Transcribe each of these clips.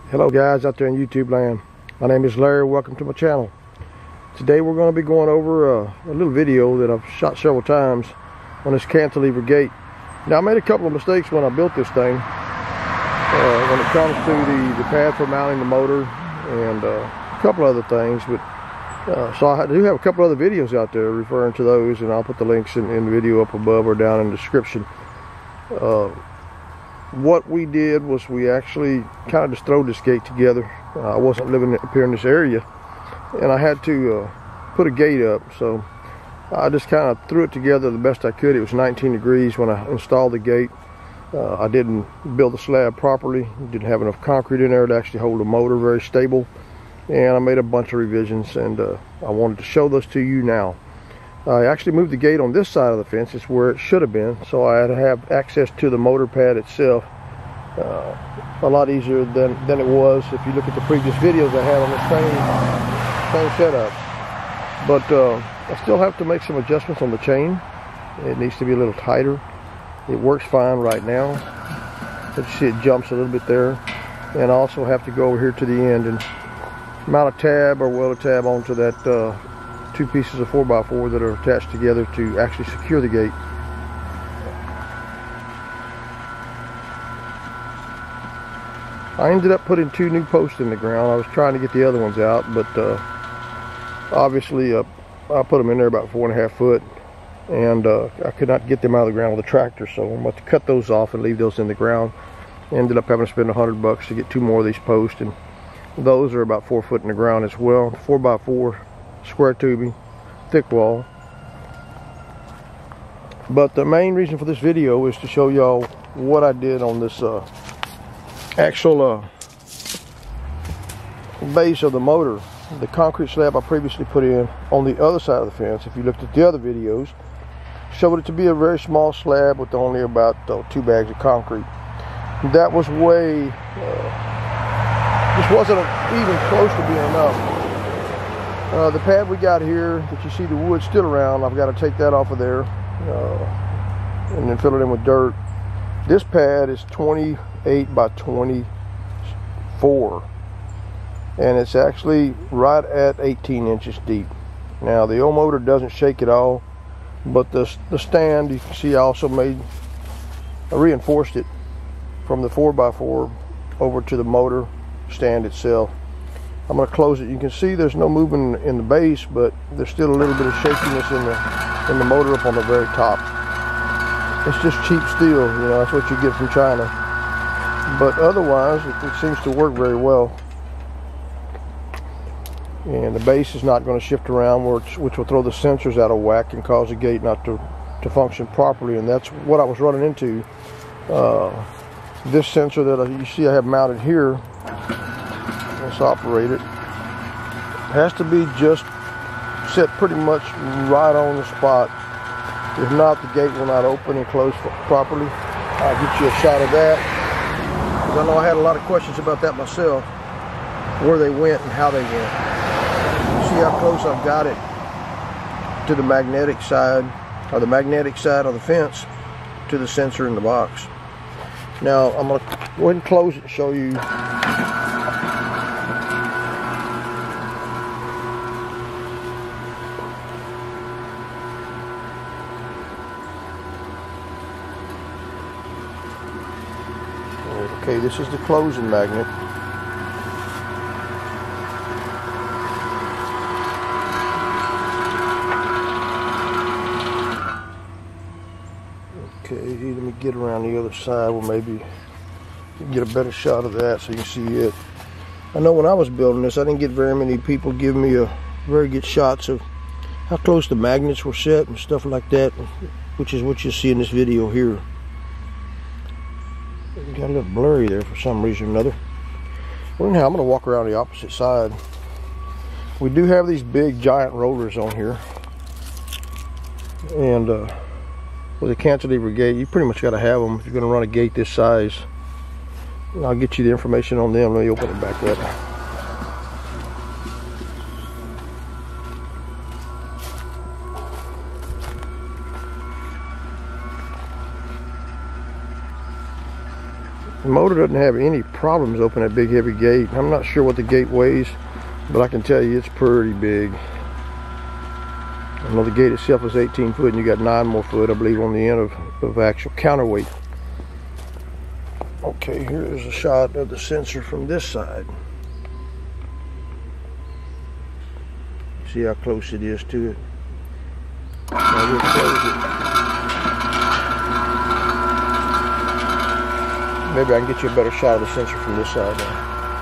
Hello guys out there in YouTube land. My name is Larry. Welcome to my channel. Today we're going to be going over a little video that I've shot several times on this cantilever gate. Now I made a couple of mistakes when I built this thing when it comes to the pad for mounting the motor and a couple other things, but so I do have a couple other videos out there referring to those, and I'll put the links in the video up above or down in the description. What we did was we actually kind of just threw this gate together. I wasn't living up here in this area, and I had to put a gate up, so I just kind of threw it together the best I could. It was 19 degrees when I installed the gate. I didn't build the slab properly, didn't have enough concrete in there to actually hold the motor very stable, and I made a bunch of revisions, and I wanted to show those to you now. I actually moved the gate on this side of the fence. It's where it should have been, so I had to have access to the motor pad itself a lot easier than it was if you look at the previous videos I had on the same setup. But I still have to make some adjustments on the chain. It needs to be a little tighter. It works fine right now, but you see it jumps a little bit there. And I also have to go over here to the end and mount a tab or weld a tab onto that two pieces of 4x4 that are attached together to actually secure the gate. I ended up putting 2 new posts in the ground. I was trying to get the other ones out, but obviously I put them in there about 4.5 foot, and I could not get them out of the ground with a tractor, so I'm about to cut those off and leave those in the ground. Ended up having to spend $100 to get 2 more of these posts, and those are about 4 foot in the ground as well. 4x4 square tubing, thick wall. But the main reason for this video is to show y'all what I did on this actual base of the motor. The concrete slab I previously put in on the other side of the fence, if you looked at the other videos, showed it to be a very small slab with only about 2 bags of concrete. That was way, just wasn't even close to being enough. The pad we got here, that you see the wood still around, I've got to take that off of there and then fill it in with dirt. This pad is 28 by 24, and it's actually right at 18 inches deep. Now the old motor doesn't shake at all, but the stand, you can see I also I reinforced it from the 4x4 over to the motor stand itself. I'm going to close it. You can see there's no movement in the base, but there's still a little bit of shakiness in the motor up on the very top. It's just cheap steel, you know, that's what you get from China. But otherwise, it seems to work very well. And the base is not going to shift around, which will throw the sensors out of whack and cause the gate not to function properly. And that's what I was running into. This sensor that you see I have mounted here, let's operate it, has to be just set pretty much right on the spot. If not, the gate will not open and close properly. I'll get you a shot of that, because I know I had a lot of questions about that myself, where they went and how they went. You see how close I've got it to the magnetic side, or the magnetic side of the fence, to the sensor in the box. Now I'm going to go ahead and close it and show you. Okay, this is the closing magnet. Okay, let me get around the other side where maybe you can get a better shot of that so you can see it. I know when I was building this, I didn't get very many people giving me a very good shots of how close the magnets were set and stuff like that, which is what you see in this video here. Got a little blurry there for some reason or another. Well, anyhow, I'm going to walk around the opposite side. We do have these big giant rollers on here, and with a cantilever gate, you pretty much got to have them if you're going to run a gate this size. And I'll get you the information on them. Let me open it back up. The motor doesn't have any problems opening that big heavy gate. I'm not sure what the gate weighs, but I can tell you it's pretty big. I know the gate itself is 18 foot and you got 9 more foot, I believe, on the end of actual counterweight. Okay, here's a shot of the sensor from this side. See how close it is to it. Now we'll close it. Maybe I can get you a better shot of the sensor from this side now.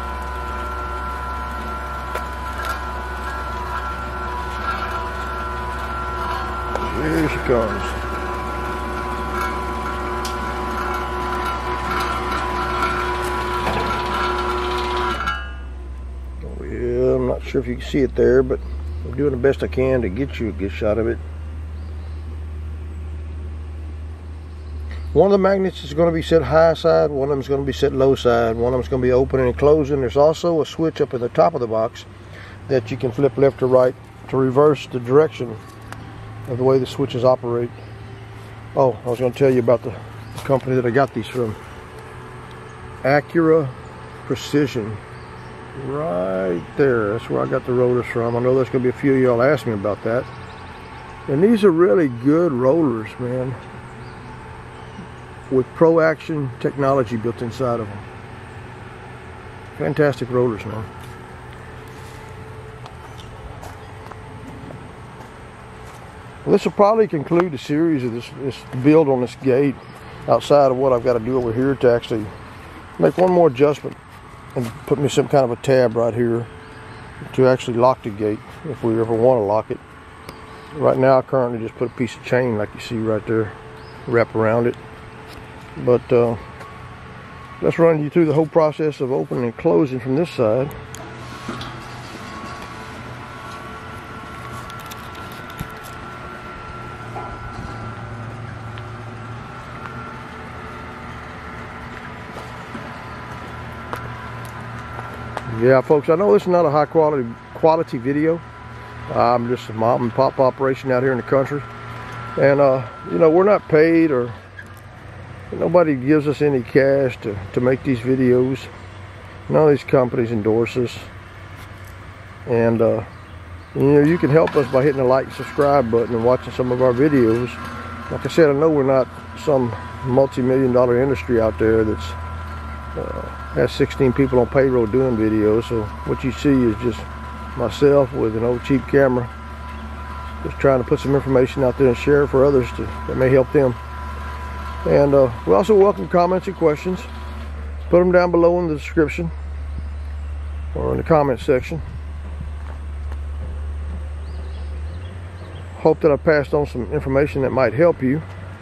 Here she comes. Well, I'm not sure if you can see it there, but I'm doing the best I can to get you a good shot of it. One of the magnets is going to be set high side, one of them is going to be set low side, one of them is going to be opening and closing. There's also a switch up at the top of the box that you can flip left or right to reverse the direction of the way the switches operate. Oh, I was going to tell you about the company that I got these from. Acura Precision. Right there. That's where I got the rollers from. I know there's going to be a few of y'all ask me about that. And these are really good rollers, man, with Pro Action technology built inside of them. Fantastic rollers, man. Well, this will probably conclude the series of this build on this gate, outside of what I've got to do over here to actually make one more adjustment and put me some kind of a tab right here to actually lock the gate if we ever want to lock it. Right now I currently just put a piece of chain like you see right there, wrap around it. But let's run you through the whole process of opening and closing from this side. Yeah, folks, I know this is not a high quality video. I'm just a mom and pop operation out here in the country, and you know, we're not paid, or nobody gives us any cash to make these videos. None of these companies endorse us. And you know, you can help us by hitting the like and subscribe button and watching some of our videos. Like I said, I know we're not some multi-million-dollar industry out there that's has 16 people on payroll doing videos. So what you see is just myself with an old cheap camera, just trying to put some information out there and share it for others that may help them. And we also welcome comments and questions. Put them down below in the description or in the comment section. Hope that I passed on some information that might help you.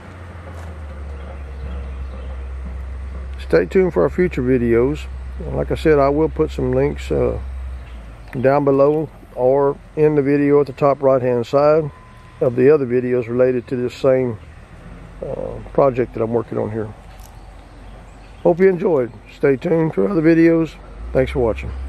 Stay tuned for our future videos. And like I said, I will put some links down below or in the video at the top right hand side of the other videos related to this same project that I'm working on here. Hope you enjoyed. Stay tuned for other videos. Thanks for watching.